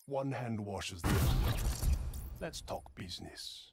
One hand washes the other. Let's talk business.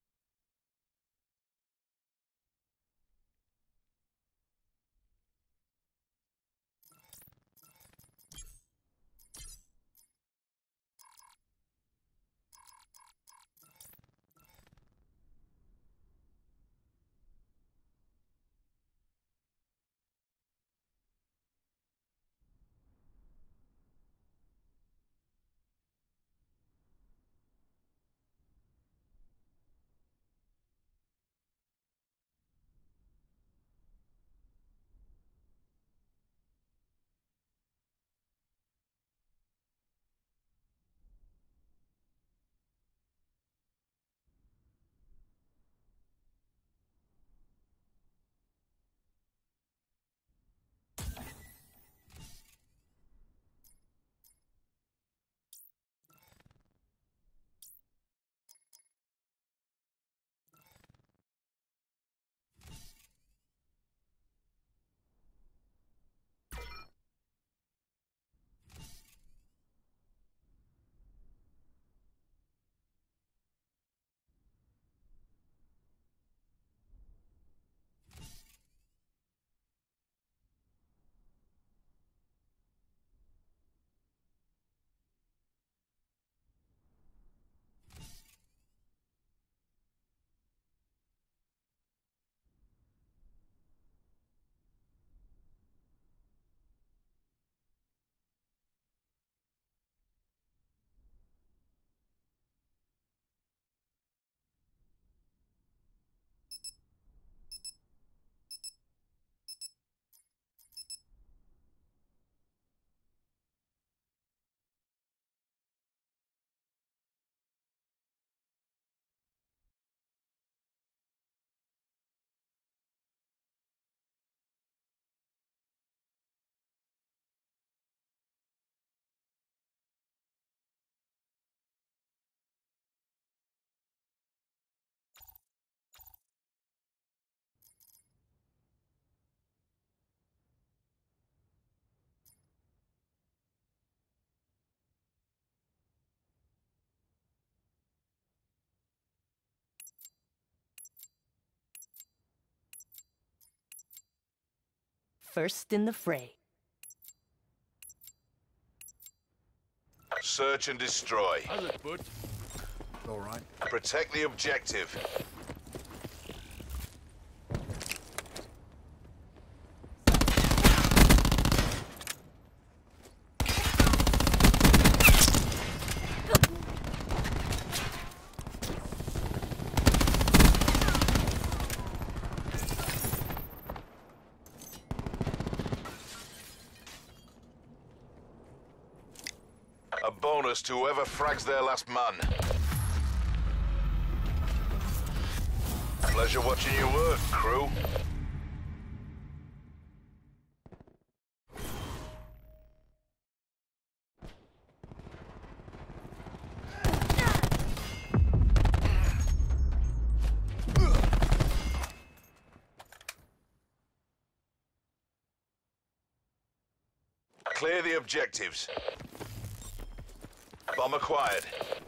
First in the fray. Search and destroy. How's it, bud? All right. Protect the objective. A bonus to whoever frags their last man. Pleasure watching you work, crew. Clear the objectives. Bomb acquired.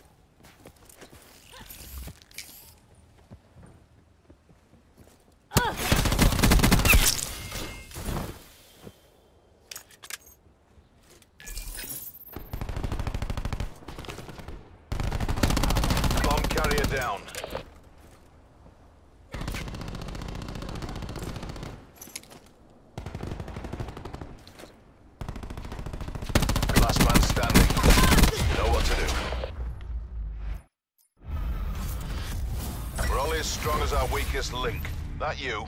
Bomb carrier down. Last man standing. Know what to do. We're only as strong as our weakest link. That you?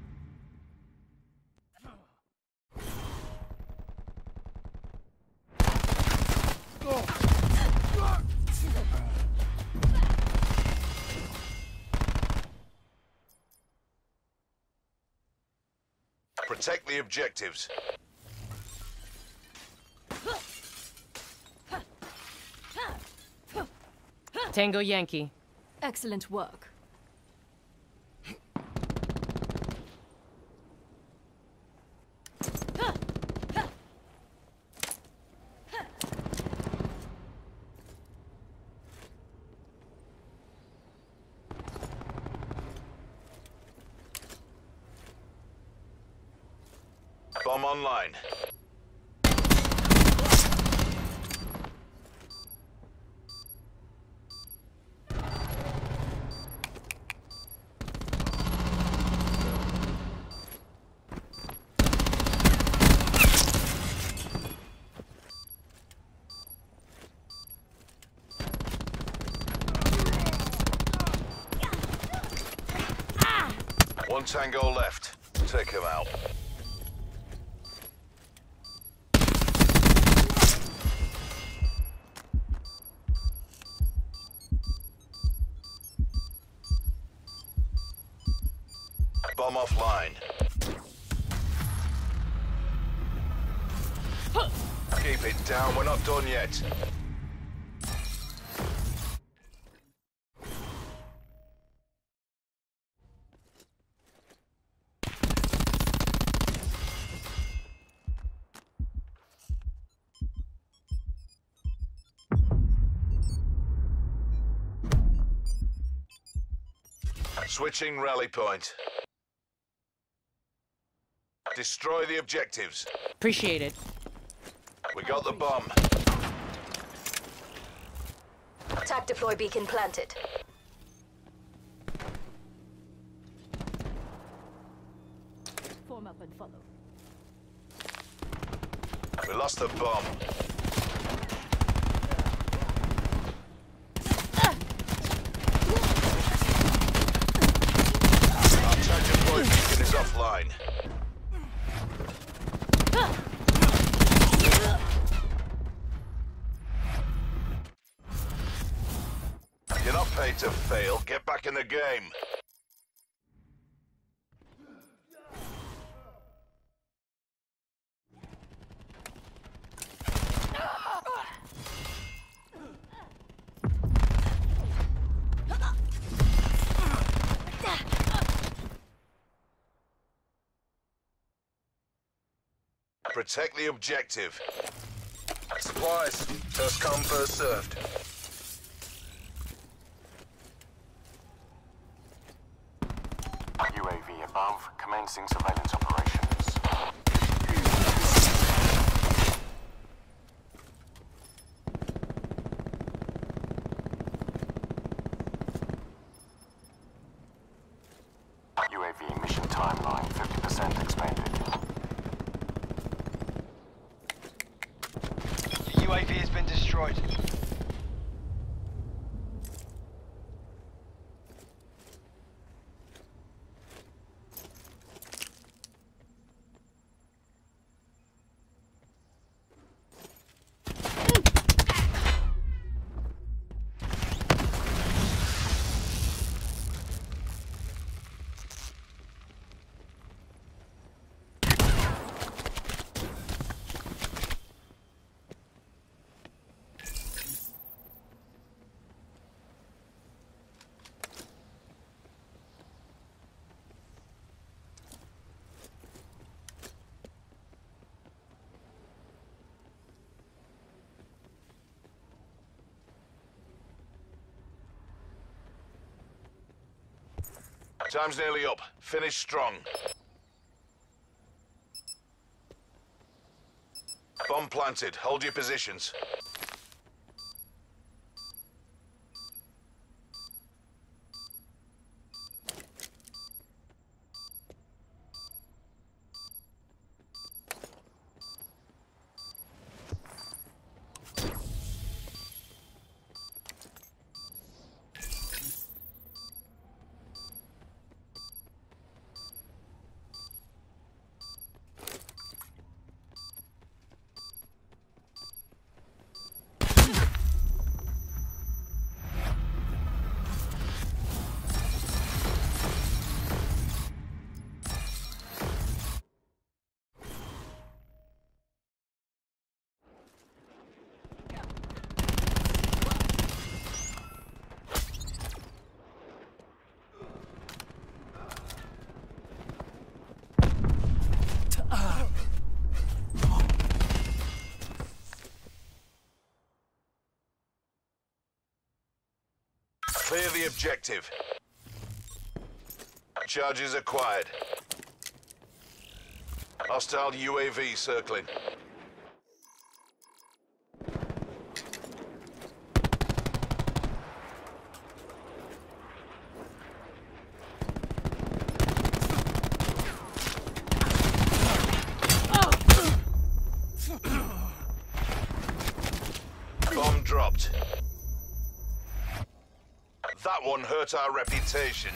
Protect the objectives. Tango Yankee. Excellent work. Bomb online. One tango left. Take him out. Bomb offline. Keep it down, we're not done yet. Switching rally point. Destroy the objectives. Appreciate it. We got the bomb. Attack deploy beacon planted. Form up and follow. We lost the bomb. Our attack deploy beacon is offline. You're not paid to fail. Get back in the game. Protect the objective. Supplies. First come, first served. UAV above, commencing surveillance operations. UAV mission timeline 50% expanded. The UAV has been destroyed. Time's nearly up. Finish strong. Bomb planted. Hold your positions. Clear the objective. Charges acquired. Hostile UAV circling. Bomb dropped. That one hurt our reputation.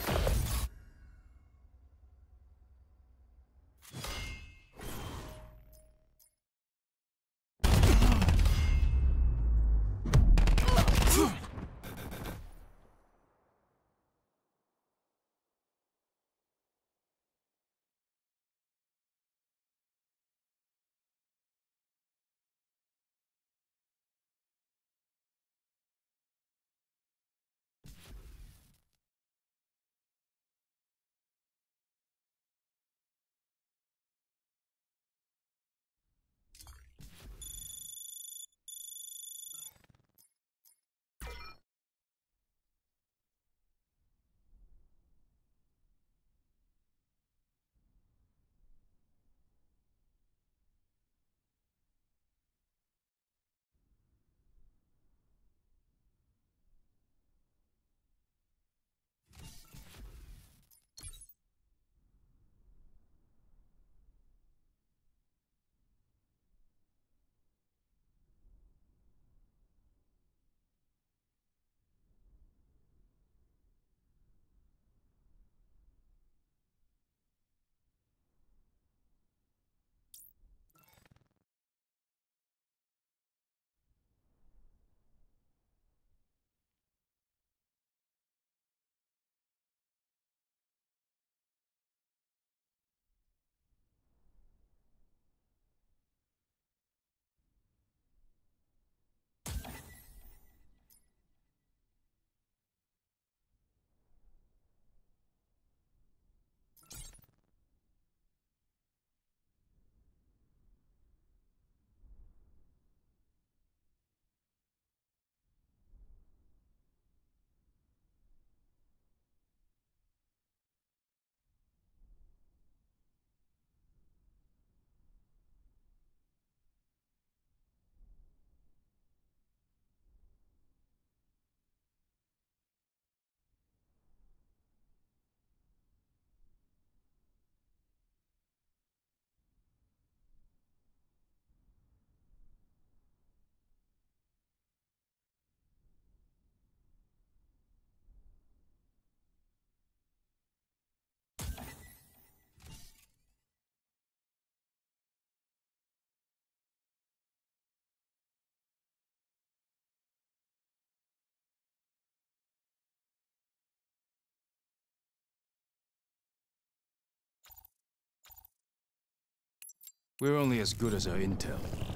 We're only as good as our intel.